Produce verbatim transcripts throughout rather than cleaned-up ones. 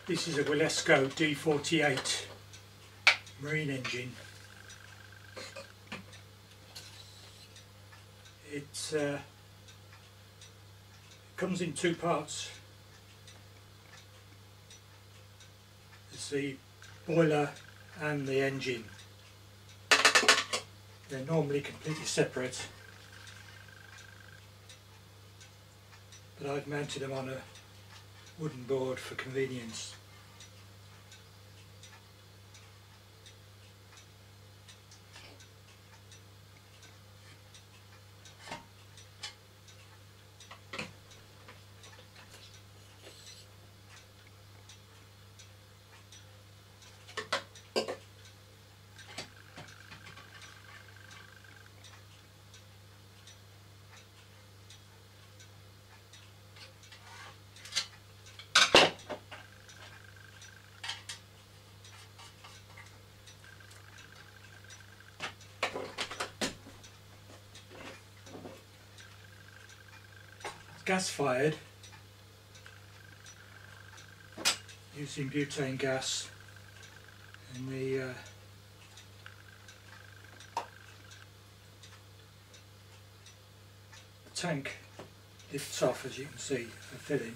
This is a Wilesco D forty-eight marine engine. It uh, comes in two parts. It's the boiler and the engine. They're normally completely separate, but I've mounted them on a wooden board for convenience. Gas fired, using butane gas, and the uh, tank lifts off, as you can see, for filling.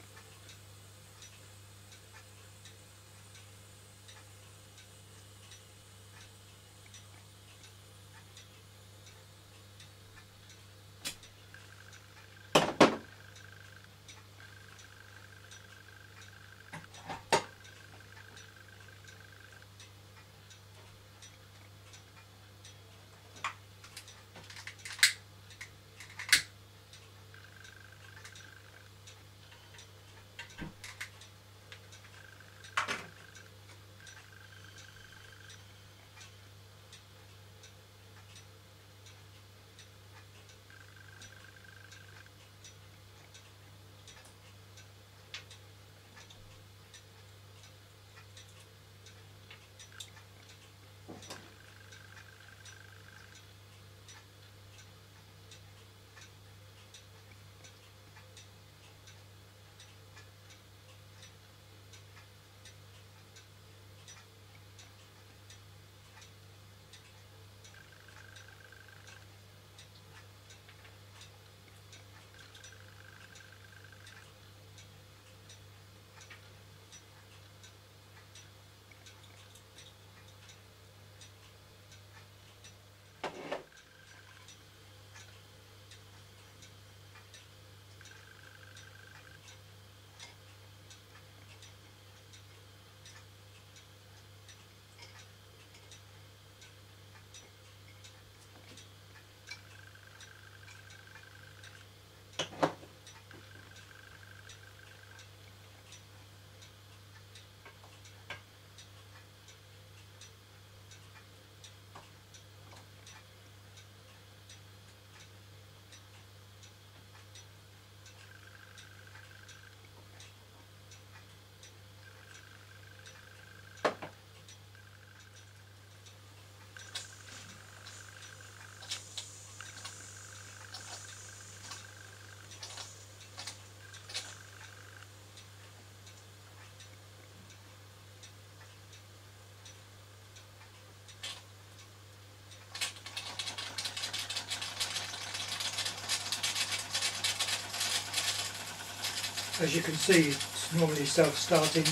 As you can see, it's normally self-starting.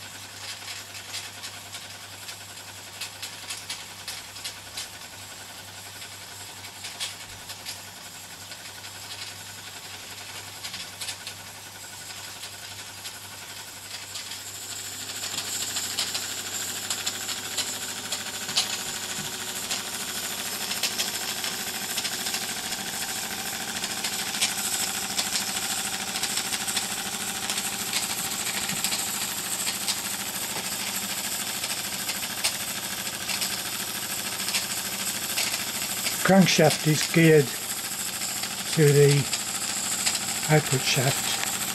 Crankshaft is geared to the output shaft,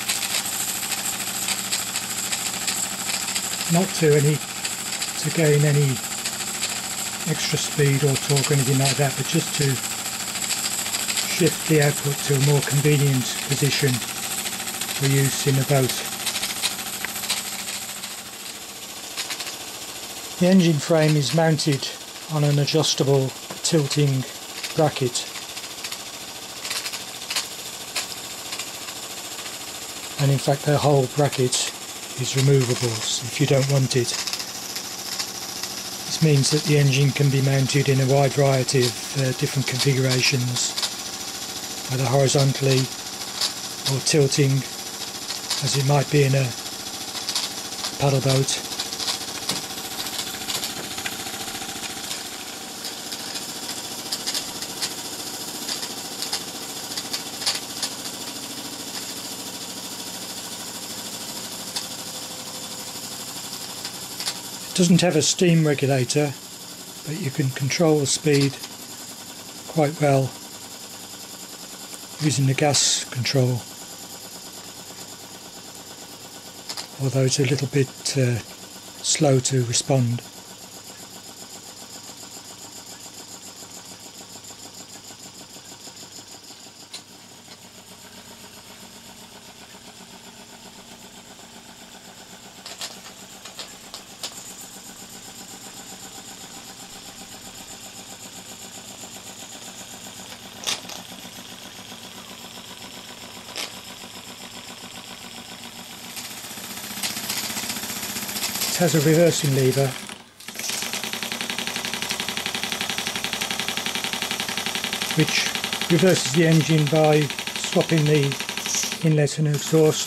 not to any to gain any extra speed or torque or anything like that, but just to shift the output to a more convenient position for use in the boat. The engine frame is mounted on an adjustable tilting bracket, and in fact the whole bracket is removable if you don't want it. This means that the engine can be mounted in a wide variety of uh, different configurations, either horizontally or tilting, as it might be in a paddle boat. It doesn't have a steam regulator, but you can control the speed quite well using the gas control, although it's a little bit uh, slow to respond. It has a reversing lever, which reverses the engine by swapping the inlet and exhaust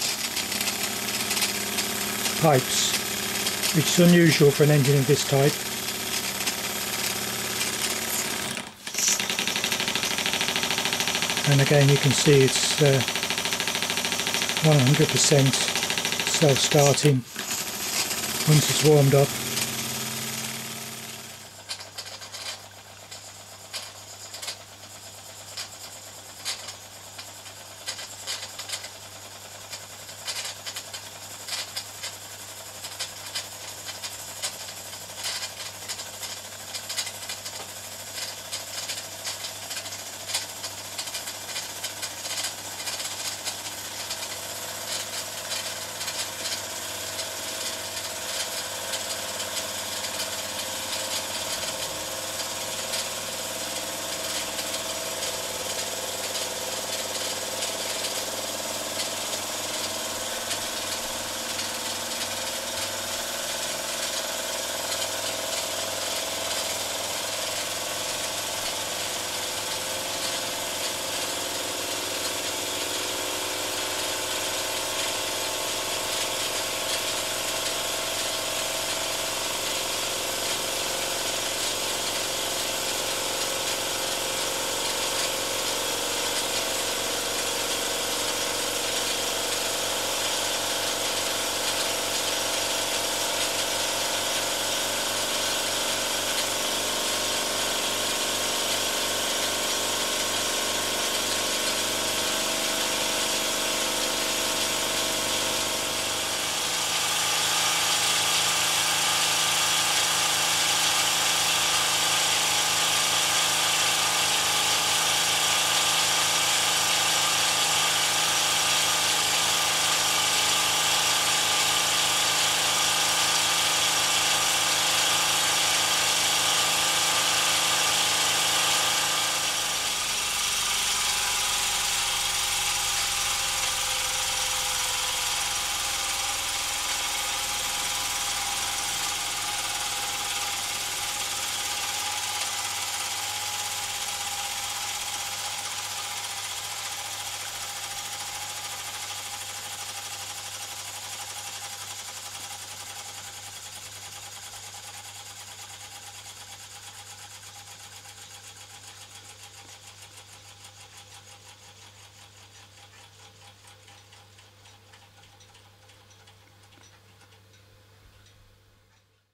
pipes, which is unusual for an engine of this type. And again, you can see it's uh, one hundred percent self-starting once it's warmed up.